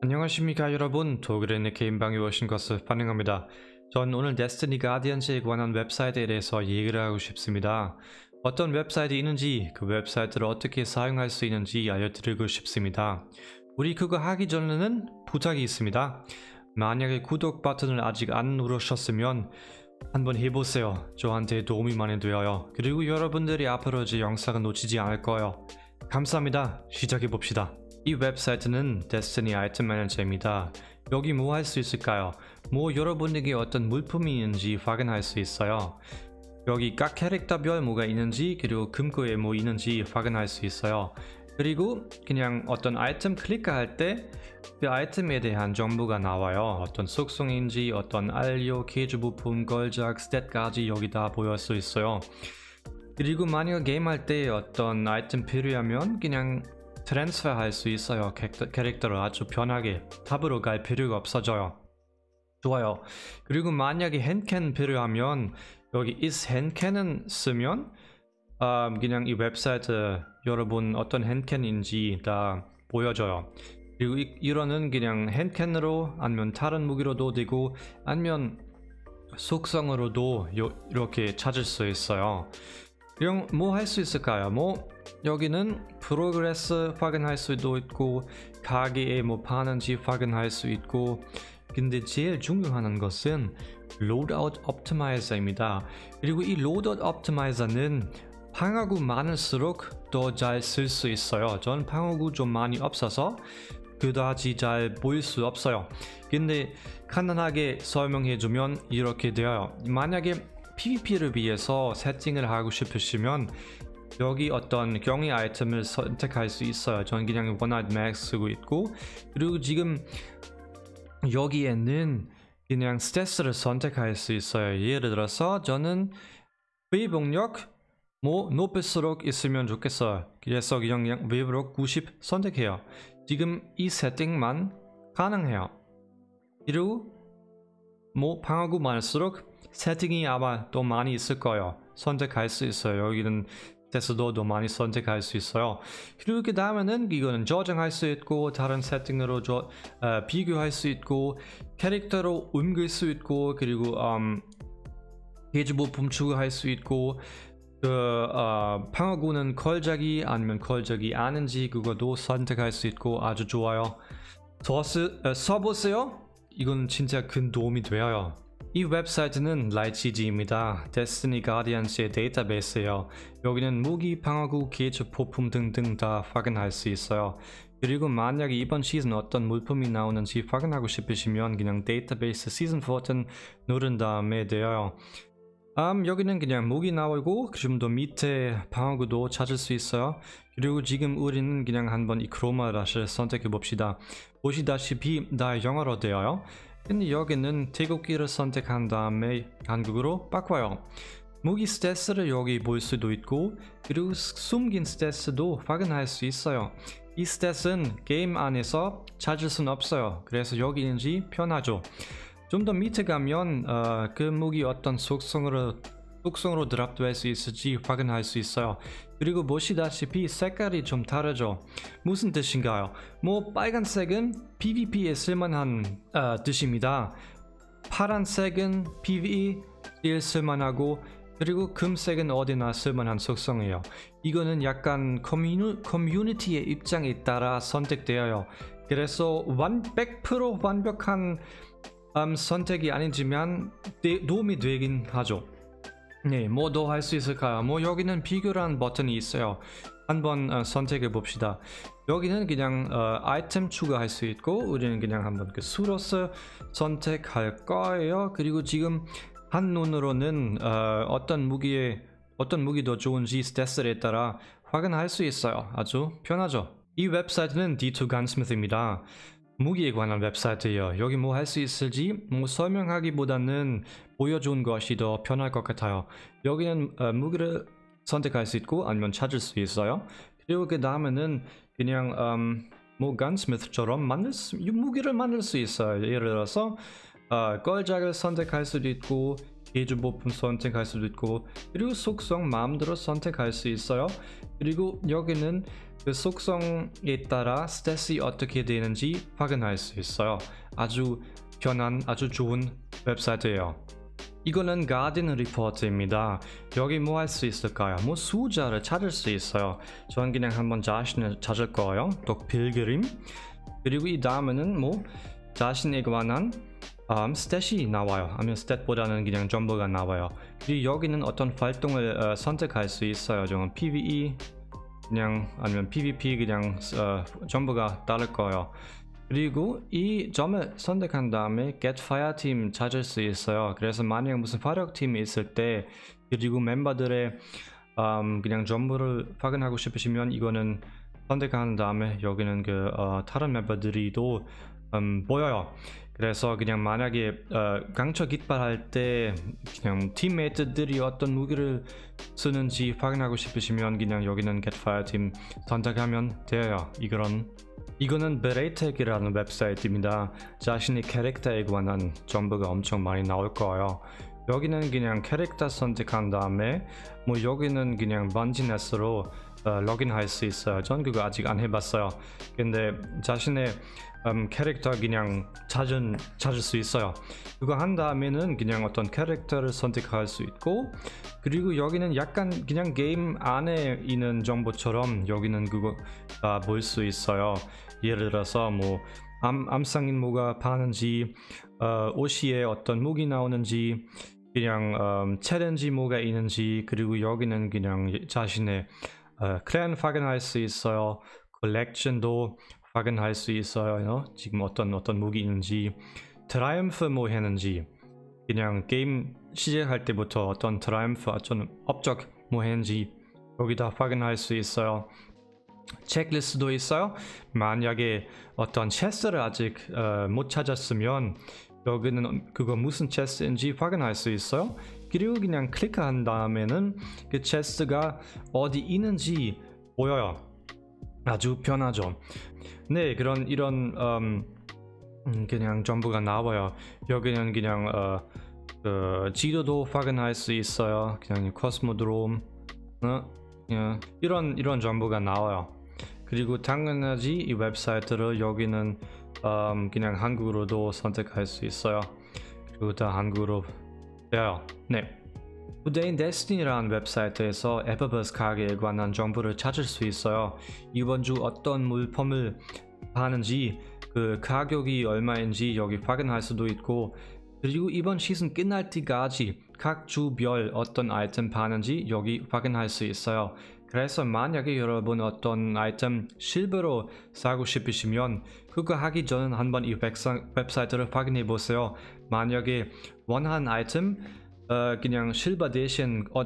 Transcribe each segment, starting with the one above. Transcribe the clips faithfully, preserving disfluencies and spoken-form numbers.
안녕하십니까 여러분, 독일의 게임방에 오신 것을 환영합니다. 전 오늘 데스티니 가디언즈에 관한 웹사이트에 대해서 얘기를 하고 싶습니다. 어떤 웹사이트이 있는지, 그 웹사이트를 어떻게 사용할 수 있는지 알려드리고 싶습니다. 우리 그거 하기 전에는 부탁이 있습니다. 만약에 구독 버튼을 아직 안 누르셨으면 한번 해보세요. 저한테 도움이 많이 되어요. 그리고 여러분들이 앞으로 제 영상을 놓치지 않을 거예요. 감사합니다. 시작해봅시다. 이 웹사이트는 데스티니 아이템 매니저입니다. 여기 뭐 할 수 있을까요? 뭐 여러분에게 어떤 물품이 있는지 확인할 수 있어요. 여기 각 캐릭터별 뭐가 있는지, 그리고 금고에 뭐 있는지 확인할 수 있어요. 그리고 그냥 어떤 아이템 클릭할 때 그 아이템에 대한 정보가 나와요. 어떤 속성인지, 어떤 알료, 개조 부품, 걸작, 스탯까지 여기다 보일 수 있어요. 그리고 만약 게임할 때 어떤 아이템 필요하면 그냥 트랜스퍼 할 수 있어요. 캐릭터, 캐릭터를 아주 편하게 탑으로 갈 필요가 없어져요. 좋아요. 그리고 만약에 핸캔 필요하면 여기 is 핸캔은 쓰면 어, 그냥 이 웹사이트 여러분 어떤 핸캔인지 다 보여줘요. 그리고 이, 이거는 그냥 핸캔으로 아니면 다른 무기로도 되고 아니면 속성으로도 요, 이렇게 찾을 수 있어요. 그럼 뭐 할 수 있을까요? 뭐 여기는 프로그레스 확인할 수도 있고 가게에 뭐 파는지 확인할 수 있고, 근데 제일 중요한 것은 로드아웃 옵티마이저입니다. 그리고 이 로드아웃 옵티마이저는 방어구 많을수록 더 잘 쓸 수 있어요. 전 방어구 좀 많이 없어서 그다지 잘 보일 수 없어요. 근데 간단하게 설명해주면 이렇게 돼요. 만약에 피브이피를 위해서 세팅을 하고 싶으시면 여기 어떤 경위 아이템을 선택할 수 있어요. 저는 그냥 원하이드 맥스 쓰고 있고, 그리고 지금 여기에는 그냥 스탯을 선택할 수 있어요. 예를 들어서 저는 회복력 뭐 높일수록 있으면 좋겠어요. 그래서 그냥 회복력 구십 선택해요. 지금 이 세팅만 가능해요. 그리고 뭐 방어구 많을수록 세팅이 아마 더 많이 있을 거예요. 선택할 수 있어요. 여기는 스탯도 더 많이 선택할 수 있어요. 그리고 그 다음에는 이거는 저장할 수 있고, 다른 세팅으로 저, 어, 비교할 수 있고, 캐릭터로 옮길 수 있고, 그리고 음, 개조 부품 추가할 수 있고, 그 어, 방어구는 걸작이 아니면 걸작이 아닌지 그것도 선택할 수 있고 아주 좋아요. 더 쓰, 어, 써보세요. 이건 진짜 큰 도움이 돼요. 이 웹사이트는 라이치지입니다. 데스티니 가디언즈의 데이터베이스예요. 여기는 무기, 방어구, 개조 부품 등등 다 확인할 수 있어요. 그리고 만약에 이번 시즌 어떤 물품이 나오는지 확인하고 싶으시면 그냥 데이터베이스 시즌 버튼 누른 다음에 돼요. 음, 여기는 그냥 무기 나오고 좀 더 밑에 방어구도 찾을 수 있어요. 그리고 지금 우리는 그냥 한번 이 크로마 다시를 선택해 봅시다. 보시다시피 다 영어로 되어요. 근데 여기는 태국기를 선택한 다음에 한국어로 바꿔요. 무기 스탯을 여기 볼 수도 있고, 그리고 숨긴 스탯도 확인할 수 있어요. 이 스탯은 게임 안에서 찾을 수는 없어요. 그래서 여기 있는지 편하죠. 좀 더 밑에 가면 어, 그 무기 어떤 속성으로 속성으로 드랍될 수 있을지 확인할 수 있어요. 그리고 보시다시피 색깔이 좀 다르죠. 무슨 뜻인가요? 뭐 빨간색은 피브이피에 쓸만한 어, 뜻입니다. 파란색은 피브이에 쓸만하고, 그리고 금색은 어디나 쓸만한 속성이에요. 이거는 약간 커뮤니, 커뮤니티의 입장에 따라 선택되어요. 그래서 완, 백 퍼센트 완벽한 음, 선택이 아니지만 데, 도움이 되긴 하죠. 네, 뭐 더 할 수 있을까요? 뭐 여기는 비교란 버튼이 있어요. 한번 어, 선택해 봅시다. 여기는 그냥 어, 아이템 추가할 수 있고, 우리는 그냥 한번 그 수로스 선택할 거예요. 그리고 지금 한눈으로는 어, 어떤 무기에 어떤 무기 더 좋은지 스탯에 따라 확인할 수 있어요. 아주 편하죠. 이 웹사이트는 디 투 Gunsmith입니다. 무기에 관한 웹사이트예요. 여기 뭐 할 수 있을지 뭐 설명하기보다는 보여준 것이 더 편할 것 같아요. 여기는 어, 무기를 선택할 수 있고 아니면 찾을 수 있어요. 그리고 그 다음에는 그냥 음, 뭐 건스미스처럼 만들 수, 무기를 만들 수 있어요. 예를 들어서 어, 걸작을 선택할 수도 있고, 개조 부품 선택할 수도 있고, 그리고 속성 마음대로 선택할 수 있어요. 그리고 여기는 그 속성에 따라 스탯이 어떻게 되는지 확인할 수 있어요. 아주 편한, 아주 좋은 웹사이트예요. 이거는 가든 리포트입니다. 여기 뭐 할 수 있을까요? 뭐 수자를 찾을 수 있어요. 전 그냥 한번 자신을 찾을 거예요. 또 필그림. 그리고 이 다음에는 뭐 자신에 관한 음, 스탯이 나와요. 아니면 스탯보다는 그냥 정보가 나와요. 그리고 여기는 어떤 활동을 어, 선택할 수 있어요. 좀 피브이 그냥 아니면 피브이피 그냥 어, 정보가 다를 거예요. 그리고 이 점을 선택한 다음에 Get Fire Team 찾을 수 있어요. 그래서 만약 무슨 화력팀이 있을 때 그리고 멤버들의 음, 그냥 정보를 확인하고 싶으시면 이거는 선택한 다음에 여기는 그 어, 다른 멤버들이 또 음, 보여요. 그래서 그냥 만약에 어, 강철 깃발할 때 그냥 팀메이트들이 어떤 무기를 쓰는지 확인하고 싶으시면 그냥 여기는 Get Fire Team 선택하면 돼요. 이거는 이거는 베레이텍이라는 웹사이트입니다. 자신의 캐릭터에 관한 정보가 엄청 많이 나올 거예요. 여기는 그냥 캐릭터 선택한 다음에 뭐 여기는 그냥 번지넷으로 어, 로그인할 수 있어요. 전 그거 아직 안 해봤어요. 근데 자신의 음, 캐릭터 그냥 찾은, 찾을 수 있어요. 그거 한 다음에는 그냥 어떤 캐릭터를 선택할 수 있고 그리고 여기는 약간 그냥 게임 안에 있는 정보처럼 여기는 그거 아, 볼 수 있어요. 예를 들어서 뭐 암, 암상인 뭐가 파는지 어, 오시에 어떤 무기 나오는지 그냥 음, 챌린지 뭐가 있는지 그리고 여기는 그냥 자신의 어, 클랜 확인할 수 있어요. 컬렉션도 확인할 수 있어요. 어? 지금 어떤 어떤 무기 있는지 트라이엄프 뭐 했는지 그냥 게임 시작할 때부터 어떤 트라이엄프 어떤 업적 뭐 했는지 여기다 확인할 수 있어요. 체크리스트도 있어요. 만약에 어떤 체스를 아직 어, 못 찾았으면 여기는 그거 무슨 체스인지 확인할 수 있어요. 그리고 그냥 클릭한 다음에는 그 체스가 어디 있는지 보여요. 아주 편하죠. 네, 그런 이런 음, 그냥 정보가 나와요. 여기는 그냥 어, 그 지도도 확인할 수 있어요. 그냥 코스모드롬 어? 예, 이런 이런 정보가 나와요. 그리고 당연하지 이 웹사이트를 여기는 음, 그냥 한국어로도 선택할 수 있어요. 그리고 다 한국어로 돼요. 네. Today Destiny라는 웹사이트에서 에버버스 가게에 관한 정보를 찾을 수 있어요. 이번 주 어떤 물품을 파는지 그 가격이 얼마인지 여기 확인할 수도 있고 그리고 이번 시즌 끝날 때까지 각 주별 어떤 아이템 파는지 여기 확인할 수 있어요. 그래서 만약에 여러분 어떤 아이템 실버로 사고 싶으시면 그거 하기 전에 한번 이 웹사이트를 확인해 보세요. 만약에 원하는 아이템 어, 그냥 실버 대신 어,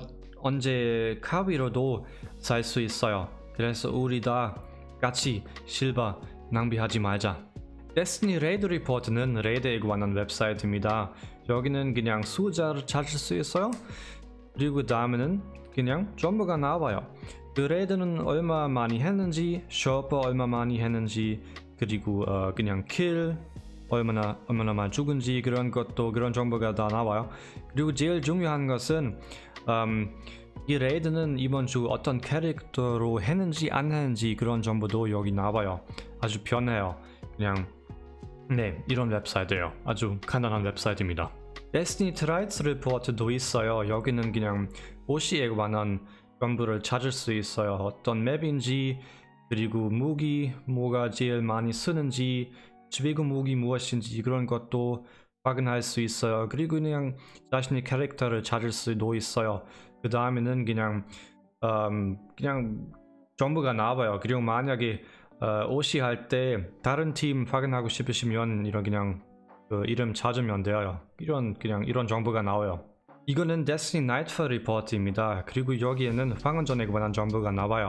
언제 가위로도 살 수 있어요. 그래서 우리 다 같이 실버 낭비하지 말자. 데스티니 레이드 리포트는 레이드에 관한 웹사이트입니다. 여기는 그냥 숫자를 찾을 수 있어요. 그리고 다음에는 그냥 정보가 나와요. 그 레이드는 얼마 많이 했는지, 쇼퍼 얼마 많이 했는지, 그리고 어, 그냥 킬 얼마나 얼마나 많이 죽은지 그런 것도 그런 정보가 다 나와요. 그리고 제일 중요한 것은 음, 이 레이드는 이번 주 어떤 캐릭터로 했는지 안 했는지 그런 정보도 여기 나와요. 아주 편해요. 그냥 네, 이런 웹사이트예요. 아주 간단한 웹사이트입니다. 데스티니 트라이츠 리포트도 있어요. 여기는 그냥 오시에 관한 정보를 찾을 수 있어요. 어떤 맵인지 그리고 무기 뭐가 제일 많이 쓰는지 최고 무기 무엇인지 그런 것도 확인할 수 있어요. 그리고 그냥 자신의 캐릭터를 찾을 수도 있어요. 그 다음에는 그냥 음, 그냥 정보가 나와요. 그리고 만약에 어, 오시 할 때 다른 팀 확인하고 싶으시면 이런 그냥 그 이름 찾으면 돼요. 이런 그냥 이런 정보가 나와요. 이거는 데스티니 나이트풀 리포트입니다. 그리고 여기에는 황혼전에 관한 정보가 나와요.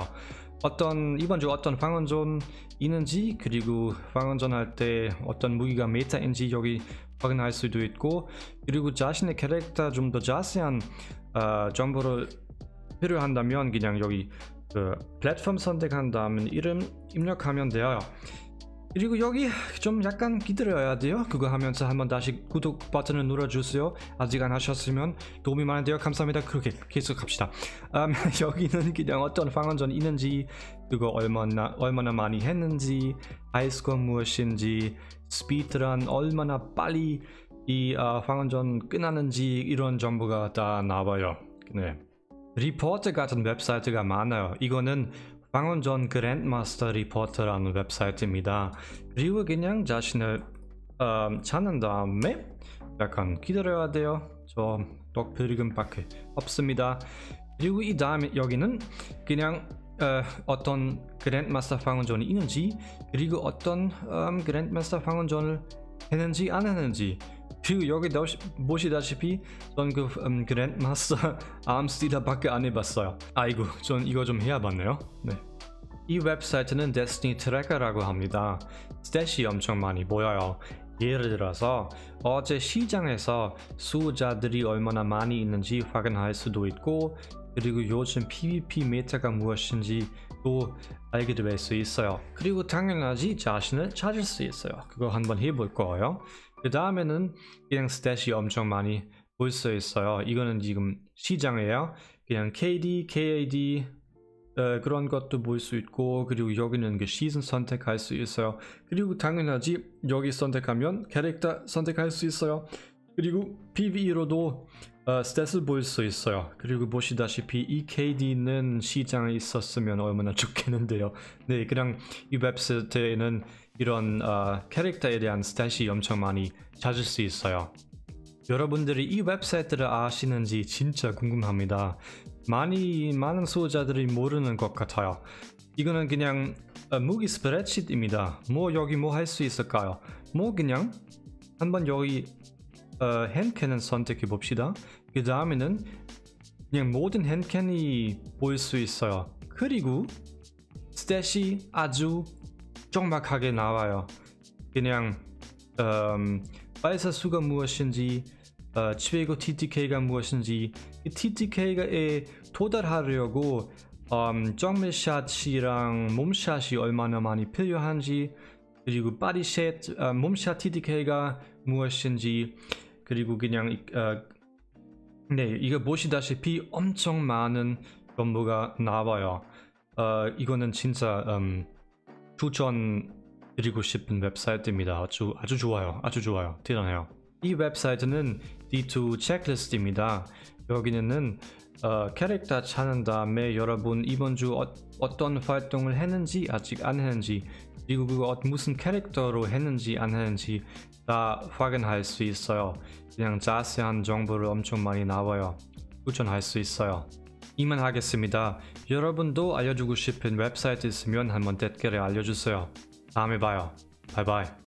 어떤 이번 주 어떤 황혼전 있는지 그리고 황혼전 할 때 어떤 무기가 메타인지 여기 확인할 수도 있고 그리고 자신의 캐릭터 좀 더 자세한 어, 정보를 필요한다면 그냥 여기 그 플랫폼 선택한 다음에 이름 입력하면 돼요. 그리고 여기 좀 약간 기다려야 돼요. 그거 하면서 한번 다시 구독 버튼을 눌러주세요. 아직 안 하셨으면 도움이 많은데요. 감사합니다. 그렇게 계속 합시다. 음, 여기는 그냥 어떤 황혼전 있는지 그거 얼마나 얼마나 많이 했는지, 하이스코어 무엇인지, 스피드런 얼마나 빨리 이 어, 황원전 끝나는지 이런 정보가 다 나와요. 네. 리포트 같은 웹사이트가 많아요. 이거는 황원전 그랜드마스터 리포트라는 웹사이트입니다. 그리고 그냥 자신을 어, 찾는 다음에 약간 기다려야 돼요. 저 독필금밖에 없습니다. 그리고 이 다음에 여기는 그냥 어, 어떤 그랜드마스터 황원전이 있는지, 그리고 어떤 음, 그랜드마스터 황원전을 했는지 안 했는지, 그리고 여기 보시다시피 전 그 음, 그랜드마스터 암스티다밖에 안 해봤어요. 아이고, 전 이거 좀 해야겠네요. 네. 이 웹사이트는 데스티니 트래커라고 합니다. 스탯이 엄청 많이 보여요. 예를 들어서 어제 시장에서 수요자들이 얼마나 많이 있는지 확인할 수도 있고, 그리고 요즘 피브이피 메타가 무엇인지도 알게 될 수 있어요. 그리고 당연하지 자신을 찾을 수 있어요. 그거 한번 해볼 거예요. 그 다음에는 그냥 스탯이 엄청 많이 볼 수 있어요. 이거는 지금 시장이에요. 그냥 케이디, 케이에이디 어, 그런 것도 볼 수 있고, 그리고 여기는 그 시즌 선택할 수 있어요. 그리고 당연하지 여기 선택하면 캐릭터 선택할 수 있어요. 그리고 피브이로도 어, 스탯을 볼 수 있어요. 그리고 보시다시피 이 케이디는 시장에 있었으면 얼마나 좋겠는데요. 네, 그냥 이 웹사이트에는 이런 어, 캐릭터에 대한 스탯이 엄청 많이 찾을 수 있어요. 여러분들이 이 웹사이트를 아시는지 진짜 궁금합니다. 많이 많은 수요자들이 모르는 것 같아요. 이거는 그냥 어, 무기 스프레드시트입니다. 뭐 여기 뭐 할 수 있을까요? 뭐 그냥 한번 여기 어, 핸캔을 선택해 봅시다. 그 다음에는 그냥 모든 핸캔이 보일 수 있어요. 그리고 스탯이 아주 정확하게 나와요. 그냥 음, 발사수가 무엇인지, 어, 최고 티티케이가 무엇인지, 이 티티케이에 도달하려고 음, 점밀샷이랑 몸샷이 얼마나 많이 필요한지, 그리고 바디샷, 어, 몸샷 티티케이가 무엇인지, 그리고 그냥 어, 네, 이거 보시다시피 엄청 많은 정보가 나와요. 어, 이거는 진짜 음, 추천드리고 싶은 웹사이트입니다. 아주 아주 좋아요. 아주 좋아요. 대단해요. 이 웹사이트는 디 투 체크리스트입니다. 여기는 어, 캐릭터 찾는 다음에 여러분 이번 주 어, 어떤 활동을 했는지, 아직 안 했는지, 그리고 그거 무슨 캐릭터로 했는지 안 했는지 다 확인할 수 있어요. 그냥 자세한 정보를 엄청 많이 나와요. 추천할 수 있어요. 이만 하겠습니다. 여러분도 알려주고 싶은 웹사이트 있으면 한번 댓글에 알려주세요. 다음에 봐요. 바이바이.